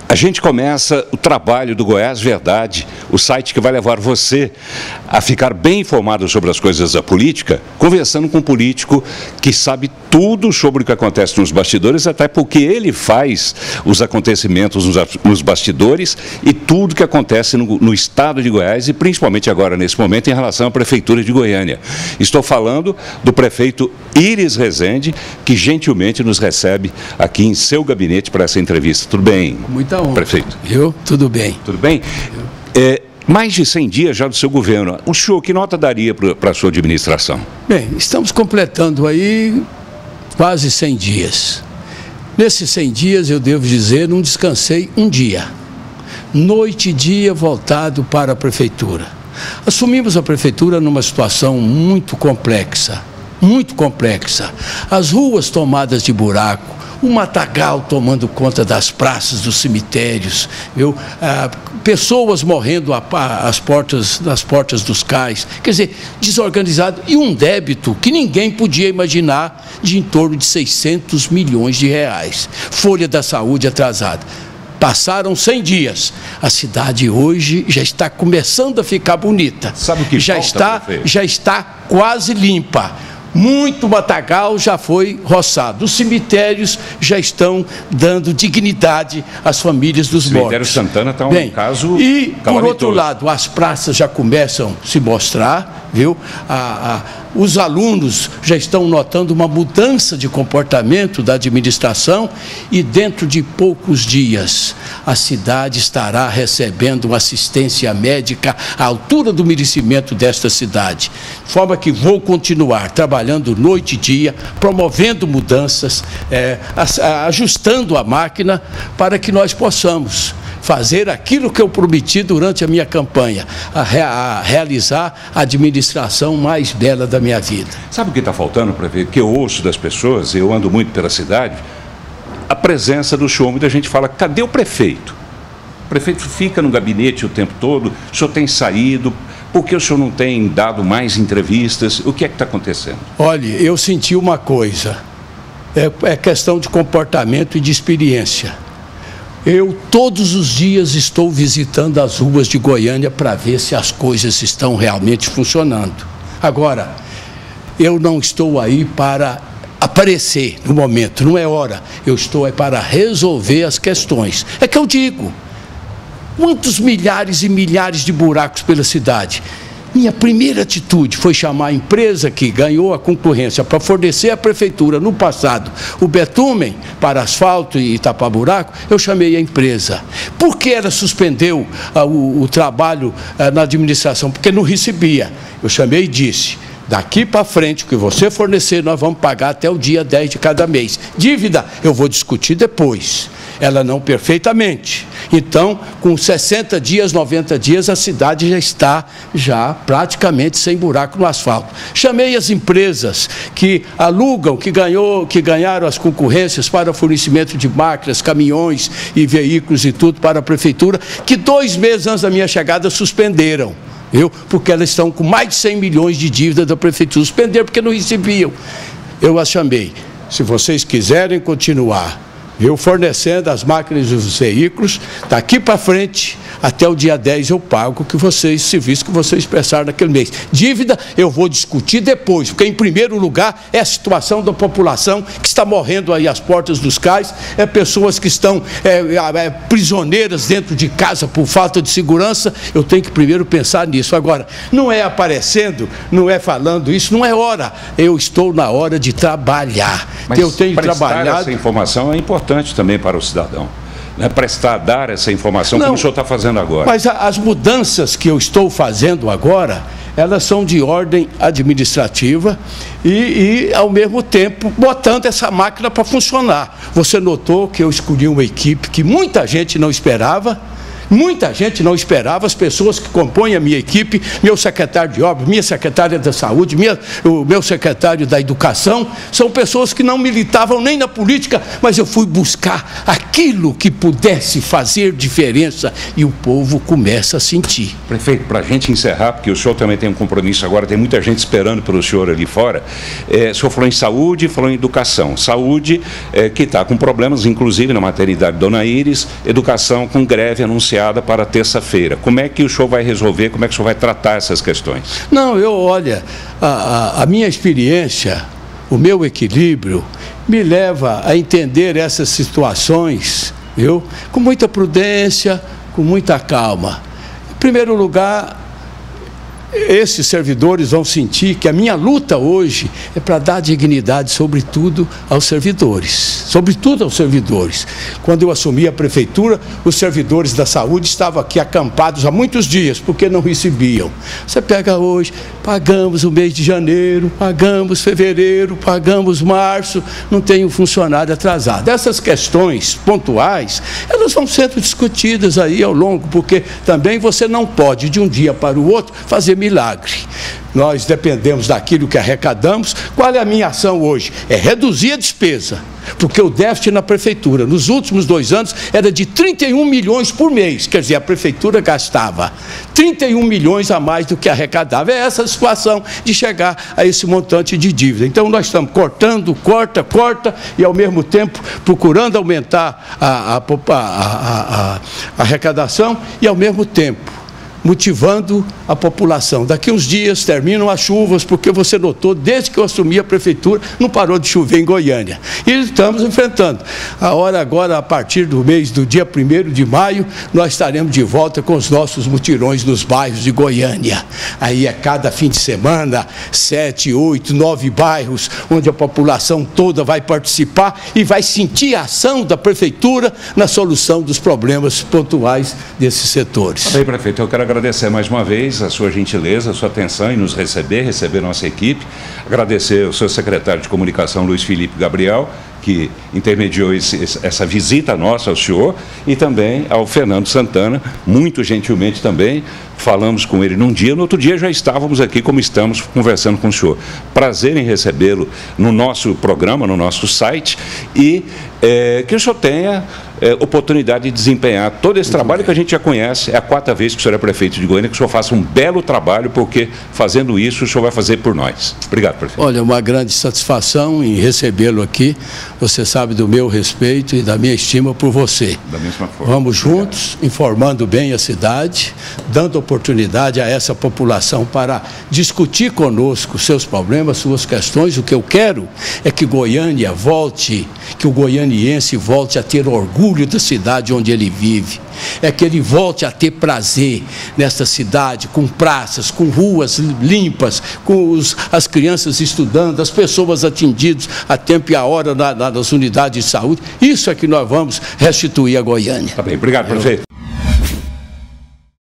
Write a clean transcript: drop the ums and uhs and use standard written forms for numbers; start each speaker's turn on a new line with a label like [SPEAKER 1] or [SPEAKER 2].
[SPEAKER 1] A gente começa o trabalho do Goiás Verdade, o site que vai levar você a ficar bem informado sobre as coisas da política, conversando com um político que sabe tudo sobre o que acontece nos bastidores, até porque ele faz os acontecimentos nos bastidores e tudo que acontece no estado de Goiás e principalmente agora, nesse momento, em relação à Prefeitura de Goiânia. Estou falando do prefeito Íris Rezende, que gentilmente nos recebe aqui em seu gabinete para essa entrevista. Tudo bem?
[SPEAKER 2] Muita honra.
[SPEAKER 1] Prefeito.
[SPEAKER 2] Tudo bem.
[SPEAKER 1] Tudo bem? Mais de 100 dias já do seu governo. O senhor, que nota daria para a sua administração?
[SPEAKER 2] Bem, estamos completando aí quase 100 dias. Nesses 100 dias, eu devo dizer, não descansei um dia. Noite e dia voltado para a prefeitura. Assumimos a prefeitura numa situação muito complexa. Muito complexa. As ruas tomadas de buraco, o matagal tomando conta das praças, dos cemitérios, viu? Pessoas morrendo nas portas dos cais, quer dizer, desorganizado, e um débito que ninguém podia imaginar de em torno de 600 milhões de reais. Folha da saúde atrasada. Passaram 100 dias. A cidade hoje já está começando a ficar bonita.
[SPEAKER 1] Sabe o que
[SPEAKER 2] já está quase limpa. Muito matagal já foi roçado. Os cemitérios já estão dando dignidade às famílias dos mortos. O
[SPEAKER 1] cemitério Santana está um caso
[SPEAKER 2] e, por outro lado, as praças já começam a se mostrar, viu? Os alunos já estão notando uma mudança de comportamento da administração e dentro de poucos dias a cidade estará recebendo assistência médica à altura do merecimento desta cidade. De forma que vou continuar trabalhando noite e dia, promovendo mudanças, ajustando a máquina para que nós possamos fazer aquilo que eu prometi durante a minha campanha, a realizar a administração mais bela da minha vida.
[SPEAKER 1] Sabe o que está faltando, prefeito? Que eu ouço das pessoas, eu ando muito pela cidade, a presença do senhor. Muita gente fala, cadê o prefeito? O prefeito fica no gabinete o tempo todo, o senhor tem saído, por que o senhor não tem dado mais entrevistas? O que é que está acontecendo?
[SPEAKER 2] Olha, eu senti uma coisa, é questão de comportamento e de experiência. Eu todos os dias estou visitando as ruas de Goiânia para ver se as coisas estão realmente funcionando. Agora, eu não estou aí para aparecer no momento, não é hora. Eu estou aí para resolver as questões. É que eu digo, quantos milhares e milhares de buracos pela cidade? Minha primeira atitude foi chamar a empresa que ganhou a concorrência para fornecer à prefeitura, no passado, o betumen para asfalto e tapar buraco. Eu chamei a empresa. Por que ela suspendeu o trabalho na administração? Porque não recebia. Eu chamei e disse, daqui para frente, o que você fornecer, nós vamos pagar até o dia 10 de cada mês. Dívida, eu vou discutir depois. Ela não perfeitamente. Então, com 60 dias, 90 dias, a cidade já está praticamente sem buraco no asfalto. Chamei as empresas que alugam, que ganharam as concorrências para fornecimento de máquinas, caminhões e veículos e tudo para a prefeitura, que 2 meses antes da minha chegada suspenderam. Porque elas estão com mais de 100 milhões de dívida da prefeitura. Suspenderam porque não recebiam. Eu as chamei. Se vocês quiserem continuar fornecendo as máquinas e os veículos, daqui para frente, até o dia 10 eu pago o serviço que vocês prestaram naquele mês. Dívida eu vou discutir depois, porque em primeiro lugar é a situação da população que está morrendo aí às portas dos cais, pessoas que estão prisioneiras dentro de casa por falta de segurança. Eu tenho que primeiro pensar nisso. Agora, não é aparecendo, não é falando isso, não é hora. Eu estou na hora de trabalhar.
[SPEAKER 1] Mas
[SPEAKER 2] eu tenho trabalhado.
[SPEAKER 1] Essa informação é importante também para o cidadão, né? dar essa informação, como o senhor está fazendo agora.
[SPEAKER 2] Mas as mudanças que eu estou fazendo agora, elas são de ordem administrativa e ao mesmo tempo, botando essa máquina para funcionar. Você notou que eu escolhi uma equipe que muita gente não esperava, Muita gente não esperava, as pessoas que compõem a minha equipe, meu secretário de obras, minha secretária da saúde, o meu secretário da educação, são pessoas que não militavam nem na política, mas eu fui buscar aquilo que pudesse fazer diferença e o povo começa a sentir.
[SPEAKER 1] Prefeito, para a gente encerrar, porque o senhor também tem um compromisso agora, tem muita gente esperando pelo senhor ali fora, o senhor falou em saúde, falou em educação. Saúde, que está com problemas, inclusive na maternidade Dona Íris, educação com greve anunciada para terça-feira. Como é que o senhor vai resolver, como é que o senhor vai tratar essas questões?
[SPEAKER 2] Não, olha, a minha experiência, o meu equilíbrio, me leva a entender essas situações, viu? Com muita prudência, com muita calma. Em primeiro lugar, esses servidores vão sentir que a minha luta hoje é para dar dignidade, sobretudo aos servidores. Quando eu assumi a prefeitura, os servidores da saúde estavam aqui acampados há muitos dias, porque não recebiam. Você pega hoje, pagamos o mês de janeiro, pagamos fevereiro, pagamos março, não tem um funcionário atrasado. Essas questões pontuais, elas vão sendo discutidas aí ao longo, porque também você não pode, de um dia para o outro, fazer milagre. Nós dependemos daquilo que arrecadamos. Qual é a minha ação hoje? É reduzir a despesa, porque o déficit na prefeitura, nos últimos 2 anos, era de 31 milhões por mês, quer dizer, a prefeitura gastava 31 milhões a mais do que arrecadava. É essa a situação de chegar a esse montante de dívida. Então, nós estamos cortando, corta, e ao mesmo tempo procurando aumentar a arrecadação e ao mesmo tempo motivando a população. Daqui uns dias terminam as chuvas, porque você notou, desde que eu assumi a prefeitura, não parou de chover em Goiânia. E estamos enfrentando. Agora, a partir do dia 1º de maio, nós estaremos de volta com os nossos mutirões nos bairros de Goiânia. Aí é cada fim de semana, 7, 8, 9 bairros, onde a população toda vai participar e vai sentir a ação da prefeitura na solução dos problemas pontuais desses setores.
[SPEAKER 1] Bem, prefeito, eu quero agradecer mais uma vez a sua gentileza, a sua atenção em nos receber nossa equipe. Agradecer ao seu secretário de comunicação, Luiz Felipe Gabriel, que intermediou essa visita nossa ao senhor, e também ao Fernando Santana, muito gentilmente também. Falamos com ele num dia, no outro dia já estávamos aqui como estamos conversando com o senhor. Prazer em recebê-lo no nosso programa, no nosso site, e que o senhor tenha oportunidade de desempenhar todo esse trabalho que a gente já conhece. É a 4ª vez que o senhor é prefeito de Goiânia, que o senhor faça um belo trabalho, porque fazendo isso o senhor vai fazer por nós. Obrigado, prefeito.
[SPEAKER 2] Olha, uma grande satisfação em recebê-lo aqui. Você sabe do meu respeito e da minha estima por você.
[SPEAKER 1] Da mesma forma.
[SPEAKER 2] Vamos juntos, informando bem a cidade, dando oportunidade a essa população para discutir conosco seus problemas, suas questões. O que eu quero é que Goiânia volte, que o goianiense volte a ter orgulho da cidade onde ele vive. É que ele volte a ter prazer nesta cidade, com praças, com ruas limpas, com as crianças estudando, as pessoas atendidas a tempo e a hora nas unidades de saúde. Isso é que nós vamos restituir a Goiânia.
[SPEAKER 1] Tá bem, obrigado, prefeito.